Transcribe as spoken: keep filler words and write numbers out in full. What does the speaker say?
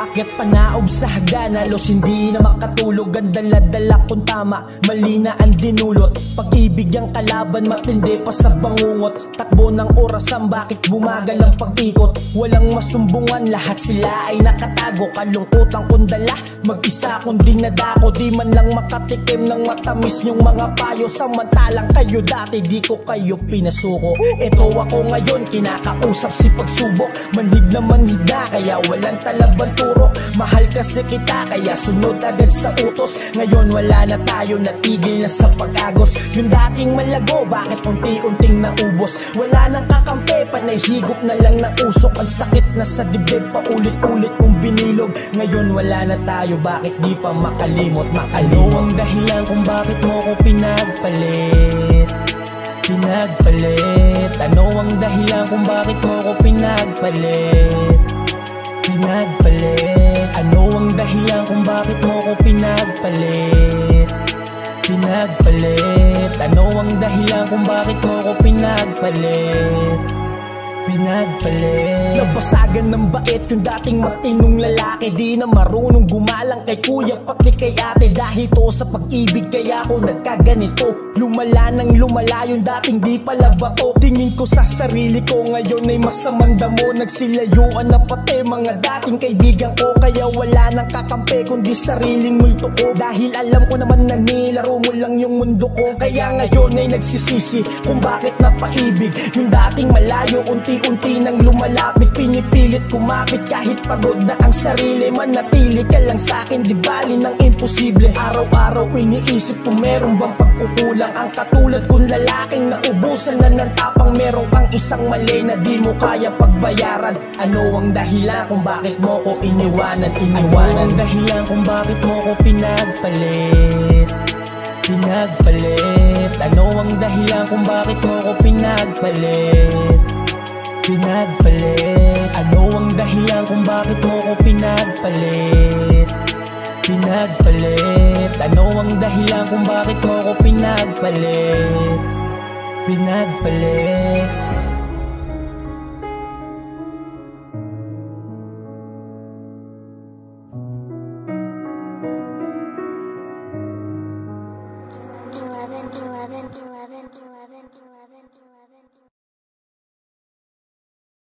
Paakyat panaog sa hagdan, halos hindi na makatulog. Ang dala-dala kung tama, mali na ang dinulot. Pag-ibig ang kalaban, matindi pa sa bangungot. Takbo ng orasan, bakit bumagal ang pag-ikot? Walang masumbungan, lahat sila ay nakatago. Kalungkutan kong dala, mag-isa kong dinadako. Di man lang makatikim ng matamis yung mga payo. Samantalang kayo dati, di ko kayo pinasuko. Eto ako ngayon, kinakausap si pagsubok. Manhid na manhid na, kaya walang talabang turok. Mahal kasi kita, kaya sunod agad sa utos. Ngayon wala na tayo, natigil na sa pag-agos. Yung dating malago, bakit unti-unting naubos? Wala nang kakampi, panay higop na lang na usok. Ang sakit na sa dibdib, paulit-ulit mong binilog. Ngayon wala na tayo, bakit di pa makalimot? Makalimot ang dahilan kung bakit mo ko pinagpalit. Pinagpalit. Ano ang dahilan kung bakit mo ko pinagpalit? Pinagpalit. Ano ang dahilan kung bakit mo ko pinagpalit? Pinagpalit. Ano ang dahilan kung bakit mo ko pinagpalit? Pinagpalit. Nabasagan ng bait yung dating matinong lalaki. Di na marunong gumalang kay kuya pati kay ate. Dahil to sa pag-ibig kaya ako nagkaganito. Lumala nang lumala yung dating di pala bato. Tingin ko sa sarili ko ngayon ay masamang damo. Nagsilayuan na pati mga dating kaibigan ko. Kaya wala nang kakampi kundi sariling multo ko. Dahil alam ko naman na nilaro mo lang yung mundo ko. Kaya ngayon ay nagsisisi kung bakit napaibig yung dating malayo. Unti-unti nang lumalapit, pinipilit kumapit. Kahit pagod na ang sarili, manatili ka lang sa'kin, di bali ng imposible. Araw-araw iniisip kung meron bang pagkukulang. Ang katulad kong lalaking naubusan na ng tapang. Meron kang isang mali na di mo kaya pagbayaran. Ano ang dahilan kung bakit mo ko iniwanan? Iniwanan ang dahilan kung bakit mo ko pinagpalit? Pinagpalit. Ano ang dahilan kung bakit mo ko pinagpalit? Pinagpalit. Ano ang dahilan kung bakit mo ko pinagpalit? Pinagpalit. Ano ang dahilan kung bakit mo ko pinagpalit? Pinagpalit.